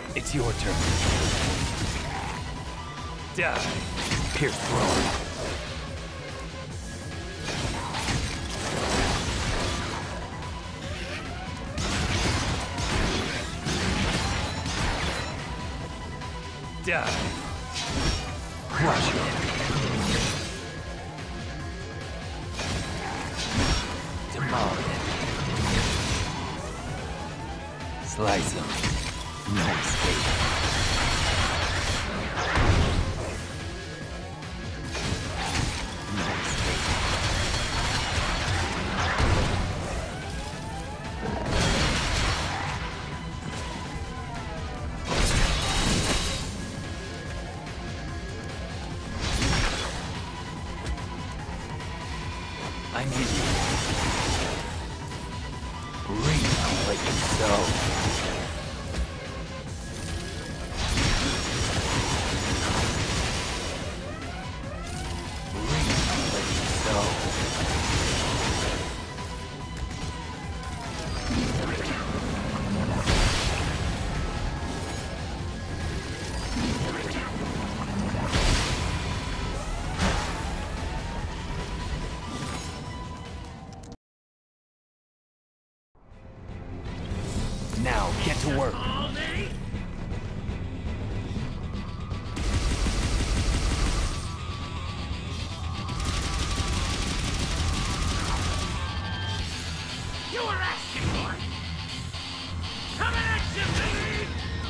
It's your turn. Die. Pierce throne. Die. Crush him. Demolish him. Slice him. No escape. No escape. I need you. Breathe like so. Now, get to work. You were asking for it! Coming at you, baby!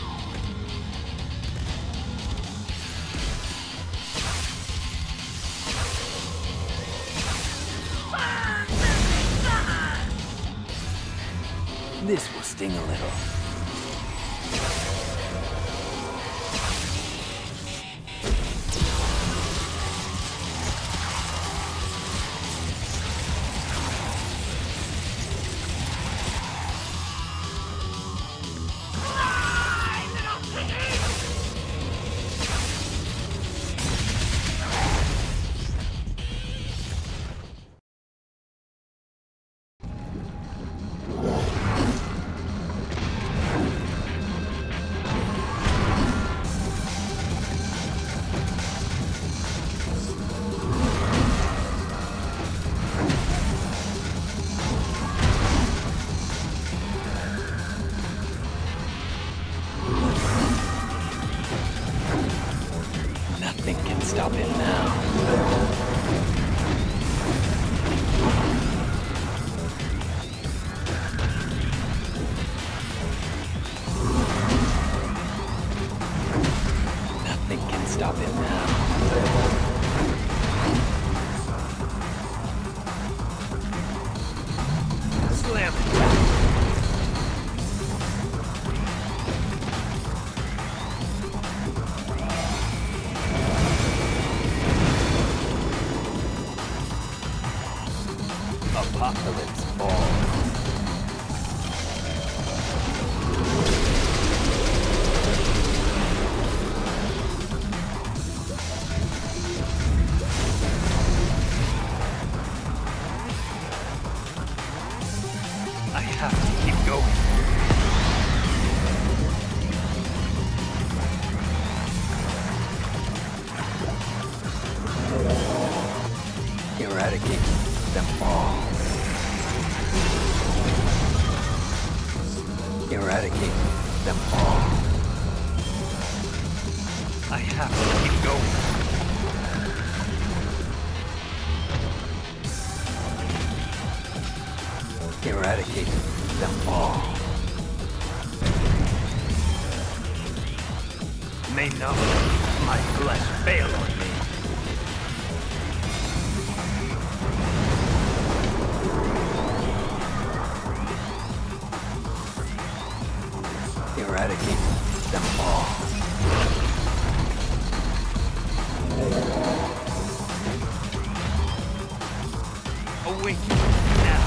This will sting a little. Nothing can stop him now. Nothing can stop him now. Slam it. Apocalypse Ball. I have to keep going. Eradicate them all. Eradicate them all. I have to keep going. Eradicate them all. May not my flesh fail on me. Eradicate them all. Awaken now.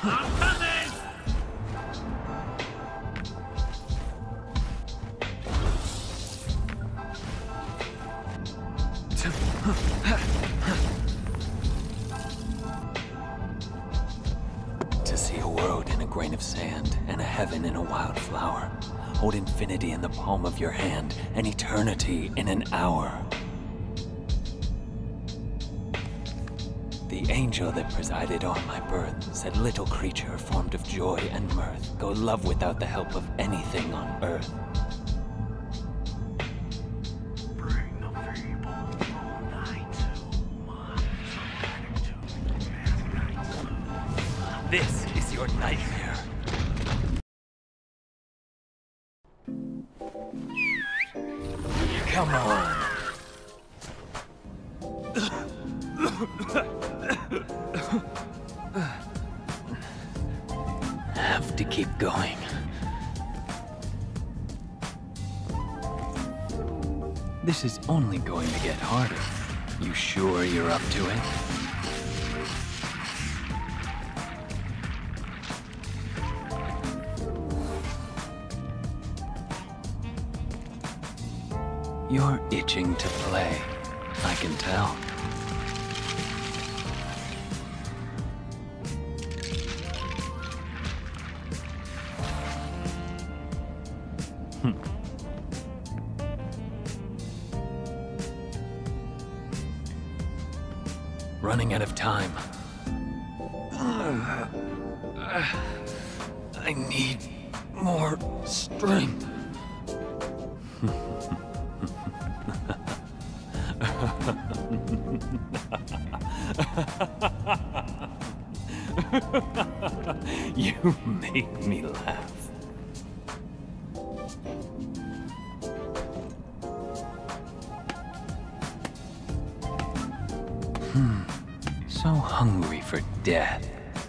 I'm coming! To see a world in a grain of sand, and a heaven in a wildflower. Hold infinity in the palm of your hand, and eternity in an hour. The angel that presided on my birth said, little creature formed of joy and mirth, go love without the help of anything on earth. Bring the feeble all night to This is your nightmare. Come on. Have to keep going. This is only going to get harder. You sure you're up to it? You're itching to play, I can tell. Running out of time. I need more strength. You make me laugh. So hungry for death.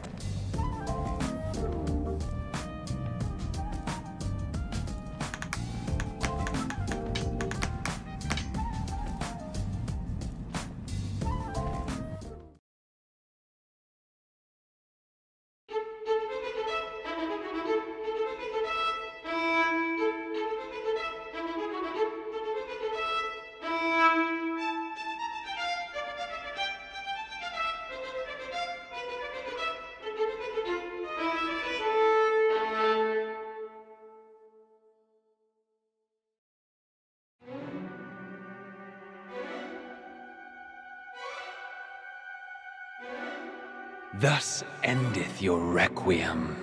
Thus endeth your requiem.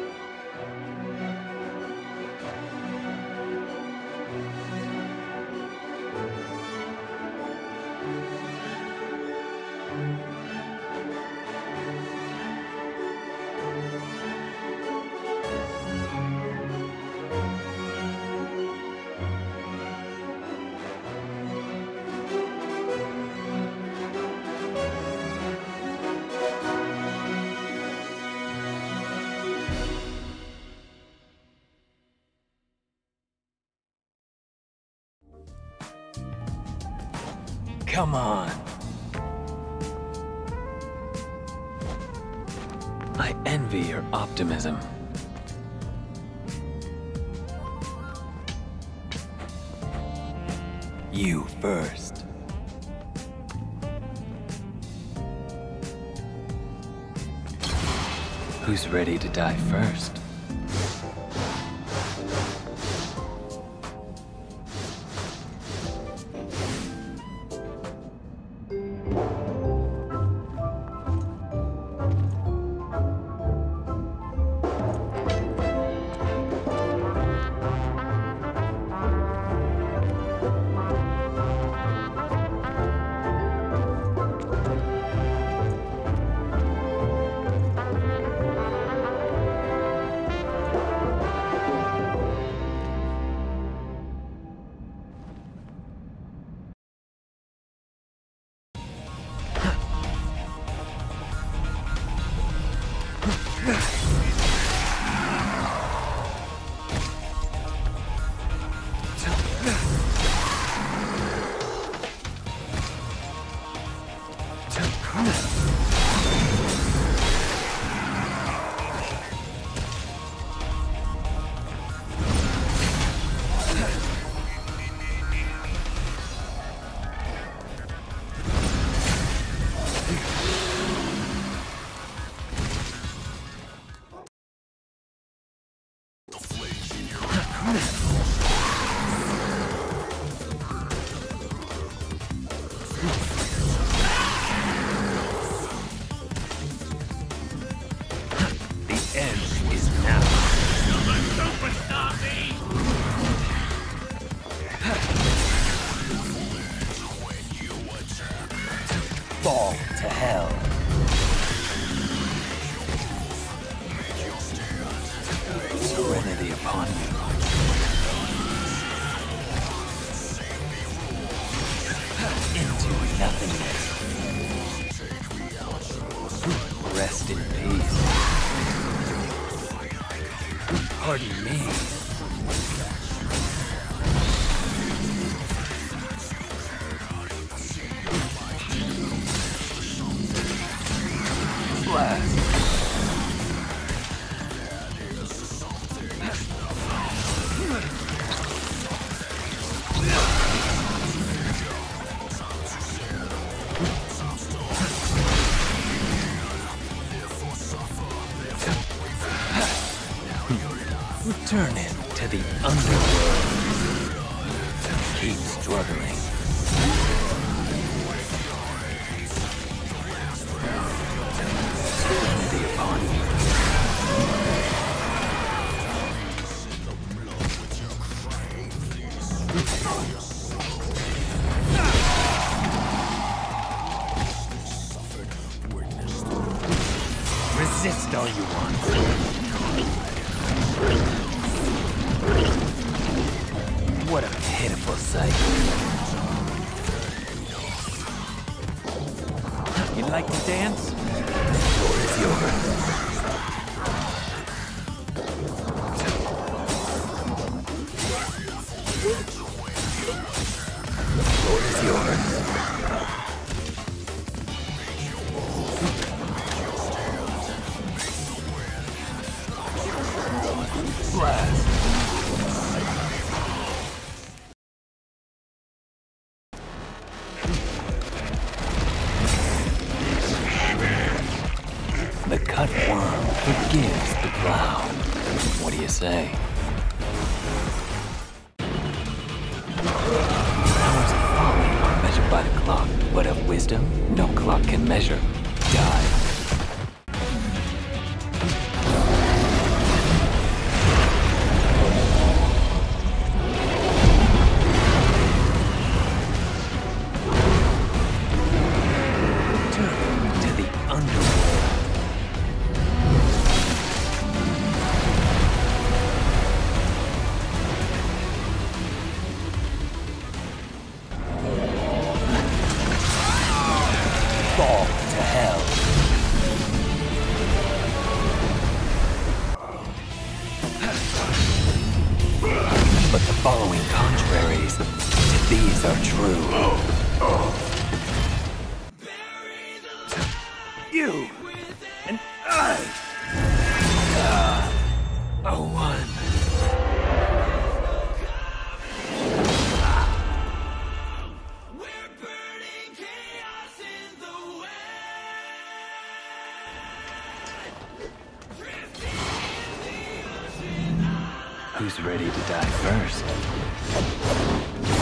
Come on. I envy your optimism. You first. Who's ready to die first? Fall to hell. Serenity upon you. Into nothingness. Rest in peace. Pardon me. Blast. Return him to the underworld. Keep struggling. Serenity upon you. Resist all you want. What a pitiful sight. You like to dance? The floor is yours. The floor is yours. Blast. The cut worm forgives the plow. What do you say? Hours of folly are measured by the clock, but of wisdom, no clock can measure. Die. Return to the underworld. Fall to hell. But the following contraries to these are true. You and I are one. Who's ready to die first?